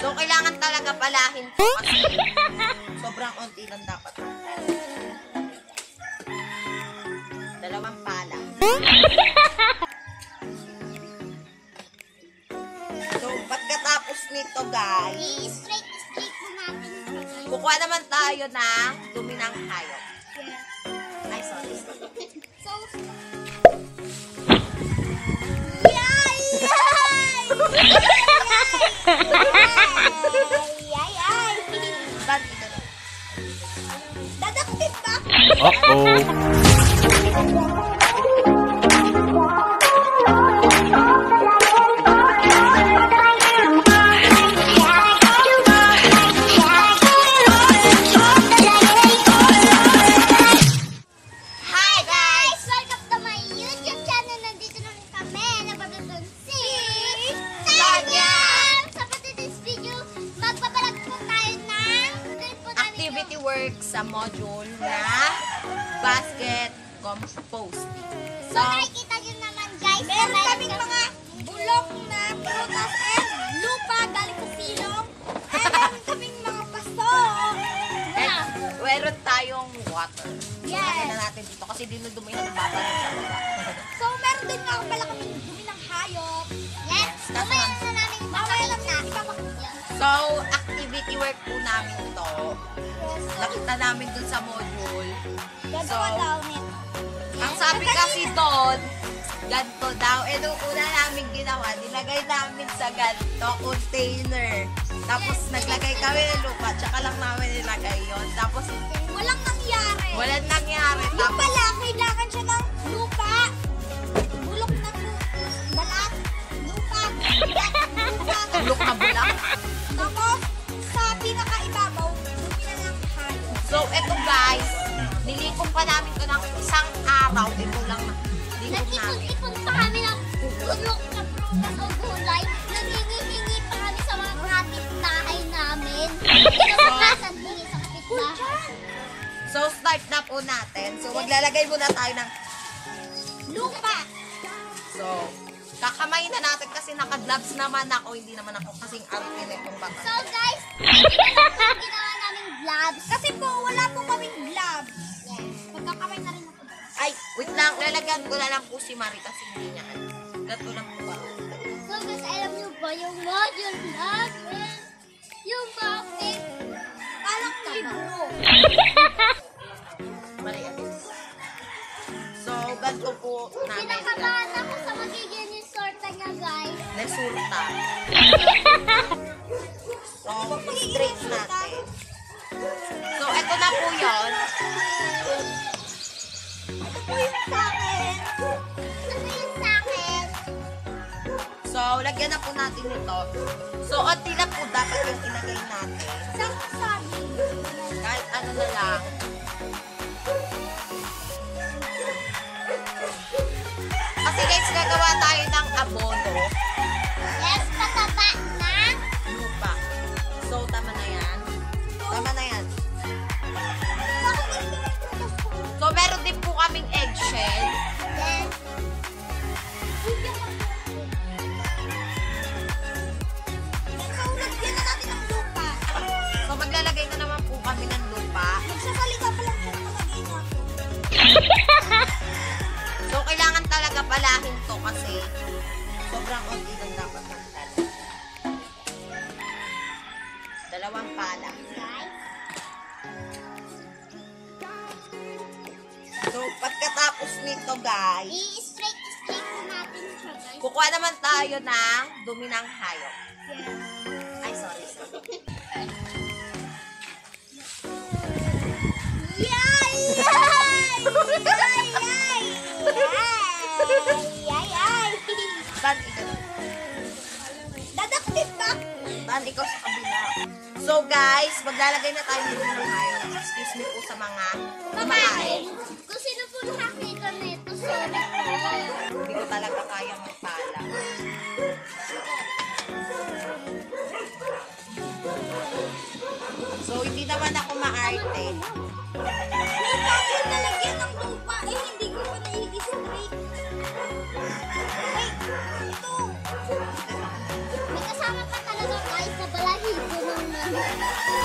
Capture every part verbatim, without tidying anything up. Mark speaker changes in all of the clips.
Speaker 1: So, kailangan talaga palahin to kasi sobrang unti lang dapat. Dalawang pala. So, pagkatapos nito, guys,
Speaker 2: I-straight, straight mo natin.
Speaker 1: kukuha naman tayo ng dumi ng hayop.
Speaker 2: Yeah.
Speaker 1: Ay, sorry.
Speaker 2: So, yay! Yay! Yay! Yay!
Speaker 1: Dali, dali.
Speaker 2: Dadaktin ba?
Speaker 3: Uh-oh.
Speaker 2: Hi guys! Welcome to my YouTube channel. Nandito na rin kami. Nabatutun si Tanya! Sa today's video, magpapalag po tayo ng din po namin
Speaker 1: Activity work sa module na basket compost.
Speaker 2: So, nakikita nyo naman guys, meron kaming mga bulok na prutas and lupa galing sa silong. And meron kaming mga paso.
Speaker 1: And meron tayong water.
Speaker 2: Yes.
Speaker 1: Lagyan na natin dito kasi dinudumihan ng baba ng sa baba.
Speaker 2: So, meron din nga pala kaming dumi ng hayop. Yes. Mamaya na namin mamaya lang na ipapakita.
Speaker 1: So, activity work po namin ito. Nakita namin dun sa module.
Speaker 2: Gagawa
Speaker 1: So,
Speaker 2: daw nito.
Speaker 1: Ang sabi kasi doon, ganito daw. Eh, nung una namin ginawa, nilagay namin sa ganito container. Tapos, naglagay kami ng lupa, tsaka lang namin nilagay yon. Tapos,
Speaker 2: Walang nangyari.
Speaker 1: walang nangyari.
Speaker 2: Yung
Speaker 1: Tapos,
Speaker 2: pala, kailangan siya ng lupa. Bulok na lupa. Balat. Lupa. Balat. Lupa.
Speaker 1: tulok na bulak.
Speaker 2: Tapos, sa pinakaibabaw, dumi na ng hayop.
Speaker 1: So, eto guys, nilikom pa namin ito ng isang araw. Ito lang na likom namin.
Speaker 2: Nag-ipon-ipon pa kami ng bulok na prutas o gulay. Nangingi-hingi pa kami sa mga kapit-bahay namin. Kinakasan hingi sa kapit-bahay.
Speaker 1: So, start na po natin. So, maglalagay muna tayo ng
Speaker 2: Lupa.
Speaker 1: So, kakamay na natin kasi naka-gloves naman ako. Hindi naman ako kasing arte na itong bata.
Speaker 2: So guys, ito na po ang ginawa namin gloves. Kasi po, wala po kaming gloves. Yes. Magkakamay na rin ako.
Speaker 1: Ay, wait lang. Lalagyan ko na lang po si Mari kasi hindi niya. Gato lang po ba?
Speaker 2: So guys, alam niyo ba yung module namin? Yung bakit? Parang libro.
Speaker 1: Mari, atin. So, ganito po namin.
Speaker 2: Kinakabahan ako sa magiging yung sorta niya guys.
Speaker 1: Resulta. So, straight natin. So, eto na po yun.
Speaker 2: Ito po yung sa akin. Ito po yung sa akin.
Speaker 1: So, lagyan na po natin ito. So, onti lang po dapat yung ilagay natin.
Speaker 2: Sa sabi.
Speaker 1: Kahit ano na lang. Kasi guys, gagawa tayo ng abono.
Speaker 2: Yes, pataba ng
Speaker 1: Lupa. So, tama na yan. Tama na yan. So, meron din po kaming eggshell.
Speaker 2: Yes. So, lagyan na natin ng lupa.
Speaker 1: So, maglalagay na naman po kami ng lupa.
Speaker 2: Magsasalita pa lang siya ng palagay na.
Speaker 1: So, kailangan talaga palahin to kasi sobrang unti lang dapat ng tala. Dalawang pala.
Speaker 2: Guys.
Speaker 1: So, pagkatapos nito, guys,
Speaker 2: I-straight, straight mo natin siya, guys.
Speaker 1: kukuha naman tayo ng dumi ng hayop.
Speaker 2: Yeah.
Speaker 1: Ay, sorry. sorry.
Speaker 2: Yay! Yay! Yay! Yay! Yay! Yay!
Speaker 1: Tan, ikaw.
Speaker 2: Dadaktin ba?
Speaker 1: Tan, ikaw sa kabila. So, guys, maglalagay na tayo ng dumi ng hayop. Excuse me po sa mga kumakain.
Speaker 2: Kung sino po nakakita nito, sorry po.
Speaker 1: Hindi ko talaga kaya magpala. So, hindi naman ako maarte.
Speaker 2: Yung bakit nalagyan ng lupa, eh hindi ko pa nai-straight. Wait, ito. May kasama pa talaga guys na balahibo.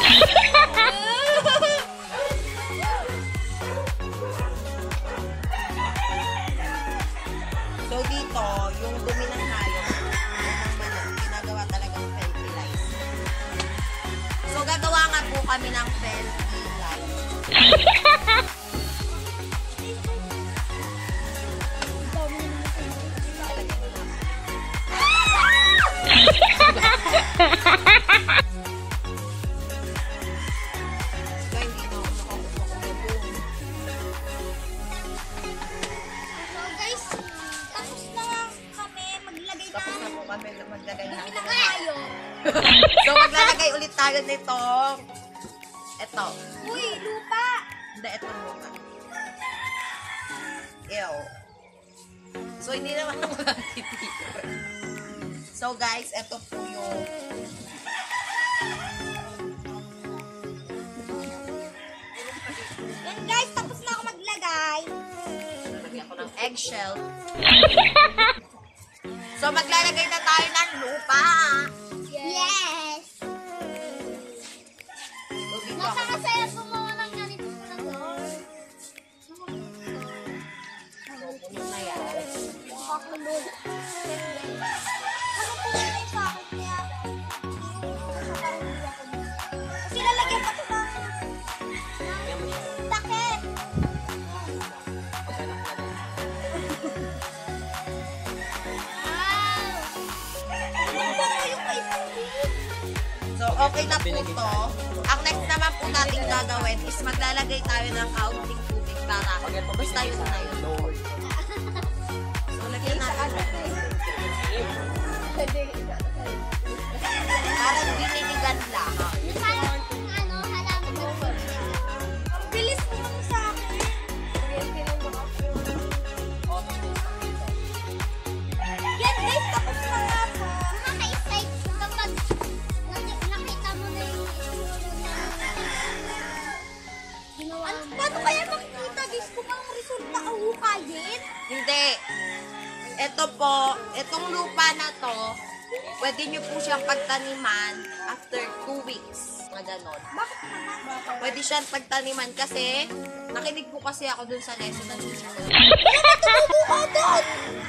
Speaker 1: So dito, yung dumi ng hayop, ng manok, ginagawa talagang fertilize. So gagawa nga po kami ng fertilize. So hindi na ako makakuha.
Speaker 2: So guys, tapos na kami maglagay
Speaker 1: Tapos na
Speaker 2: ng
Speaker 1: po kami maglagay ng
Speaker 2: dumi ng hayop.
Speaker 1: So maglalagay ulit tayo nito. Ito.
Speaker 2: Uy, lupa!
Speaker 1: Hindi, ito muna. Ew. So, hindi naman ako nagtitipid. So, guys, ito po yung
Speaker 2: Yan guys, tapos na ako maglagay.
Speaker 1: Lagyan ko ng eggshell. So, maglalagay na tayo ng lupa.
Speaker 2: Yes!
Speaker 1: So, dito ako.
Speaker 2: Napakasaya gumawa ng ganito na to.
Speaker 1: Puno na yan.
Speaker 2: Nakakulod. Ano po na yung sakot niya? Kasi lalagyan pa ito ng takip. Wow! Ano ba po yung kaibigan?
Speaker 1: So, okay na po to. Ang next naman po natin gagawin is maglalagay tayo ng kaunting tubig para basta yun na yun. So, lagyan natin. Parang biniligan lang.
Speaker 2: Yung parang ano, halaman ng pamilya. Ang bilis naman sa akin. Yan guys, tapos na nga po. Nakaka-excite kapag nak- nakita mo na yung itsura na ginawa mo. Paano kaya makikita guys kung ang resulta ahukayin?
Speaker 1: Hindi. Ito po, itong lupa na to, pwede nyo po siyang pagtaniman after two weeks. Mga ganon.
Speaker 2: Bakit naman?
Speaker 1: Pwede siyang pagtaniman kasi nakinig po kasi ako dun sa lesson ng teacher ko.
Speaker 2: Tumubuka doon!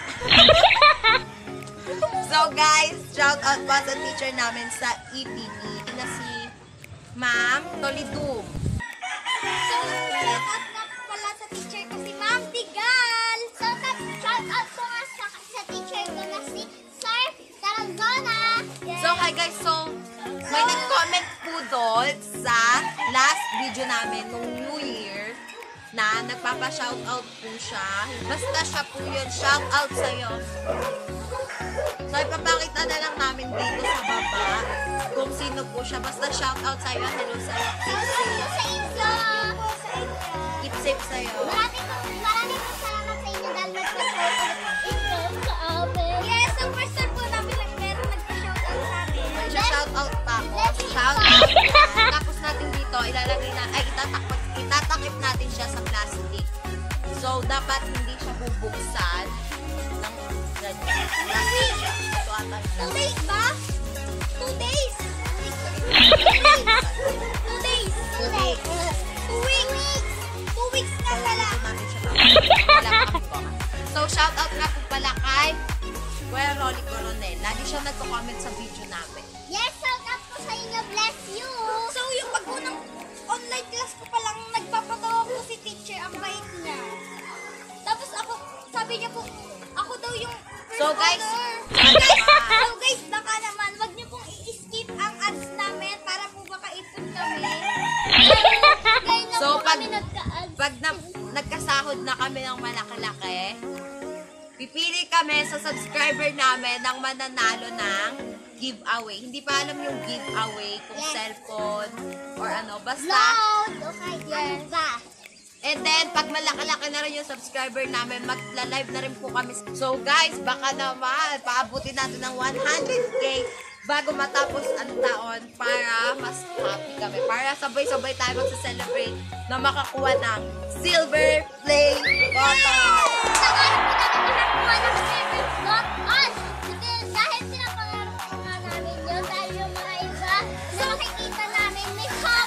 Speaker 1: So guys, shout out po sa teacher namin sa E T P na si Ma'am Tolidum.
Speaker 2: So, shout out na pala sa teacher ko si Ma'am Tigal. So, shout out ko nga sa, sa teacher ko na si Sir Tarazona. Yes.
Speaker 1: So hi guys, so may nag-comment po doon sa last video namin nung New Year na nagpapa-shoutout po siya. Basta siya po yun, shoutout sa'yo. So ipapakita na lang namin dito sa baba kung sino po siya. Basta shoutout sa'yo. Hello sa'yo. Keep
Speaker 2: Hello
Speaker 1: safe.
Speaker 2: sa inyo. Sa inyo.
Speaker 1: Keep safe sa'yo.
Speaker 2: Maraming maraming salamat sa inyo dahil nagpa-shoutout ito sa amin. Yes, so first time po namin lang meron nagpa-shoutout sa amin.
Speaker 1: Siya shoutout pa ako. Shoutout. Tapos natin dito, ilalagay na, ay itatakip, itatakip natin siya sa plastic. So, dapat hindi siya bubuksan ng ganyan. Plastic siya. So, ata
Speaker 2: Two
Speaker 1: plastic.
Speaker 2: days ba? Two days. Two days. Two days. Two weeks. Two weeks. Two weeks na pala.
Speaker 1: natin siya tapos. So, shoutout nga po pala kay Kuya Rolly Coronel. Lagi siya nagko-comment sa video namin.
Speaker 2: Yes, shout out po sa inyo. Bless you. So, yung pag-unang online class ko palang nagpapatawa po si teacher. Ang bait niya. Tapos ako, sabi niya po, ako daw yung first
Speaker 1: So, guys,
Speaker 2: honor.
Speaker 1: baka naman.
Speaker 2: So guys, baka naman, wag niyo pong i-skip ang ads namin para po makaipon kami. Kaya na
Speaker 1: So,
Speaker 2: po
Speaker 1: pag-
Speaker 2: kami nagka-ads.
Speaker 1: Pag na, nagkasahod na kami ng malaki-laki, pipili kami sa subscriber namin ng mananalo ng giveaway. Hindi pa alam yung giveaway kung
Speaker 2: Yes.
Speaker 1: cellphone or ano. Basta,
Speaker 2: Load! Okay, yes. Ba?
Speaker 1: and then, pag malaki-laki na rin yung subscriber namin, magla-live na rin po kami. So, guys, baka naman, paabutin natin ng one hundred K bago matapos ang taon para mas happy kami. Para sabay-sabay tayo magsa-celebrate na makakuha ng silver play button.
Speaker 2: Saka po namin nakakuha ng silver slot on. Dahil dahil pinapangarap po nga namin yun. Dahil yung mga iba, na makikita namin may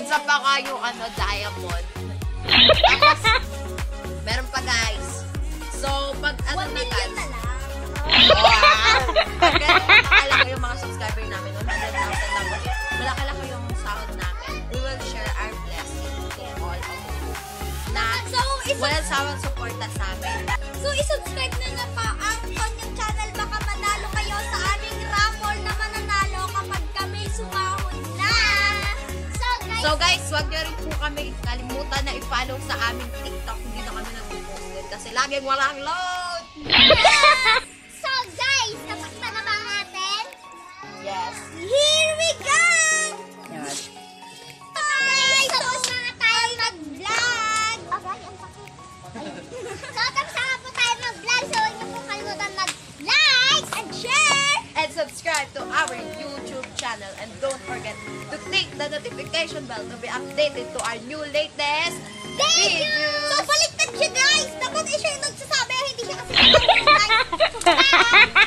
Speaker 1: Isa pa kayo, ano, diamond. Tapos, meron pa guys. So, pag ano na guys.
Speaker 2: na lang.
Speaker 1: Wow! Pag ganun nakalaki yung mga subscriber namin, one hundred thousand tapos, malaki-laki yung sound namin. We will share our blessing to all of you. Na,
Speaker 2: So, isa-
Speaker 1: walang sawang suporta sa amin.
Speaker 2: So, isubscribe na na pa ang kanyang channel. Baka manalo kayo sa aming raffle na mananalo kapag kami sumahod na. So, guys,
Speaker 1: So guys, wag niyo rin po kami kalimutan na i-follow sa aming TikTok. Hindi na kami nag-post din kasi laging walang load.
Speaker 2: so guys, tapos na na ba natin?
Speaker 1: Yes.
Speaker 2: Here we go!
Speaker 1: Yan.
Speaker 2: Guys, tapos na nga tayo mag-vlog. Okay, ang pakit. So, tapos na nga po tayo mag-vlog. So, huwag niyo po kalimutan mag-like and share.
Speaker 1: And subscribe to our YouTube channel. And don't forget to click the notification bell to be updated to our new latest
Speaker 2: Thank you!
Speaker 1: videos.
Speaker 2: So, baliktad siya, guys! Dapat siya yung nagsasabi, hindi siya kasi nagsasabi, guys. So, bye!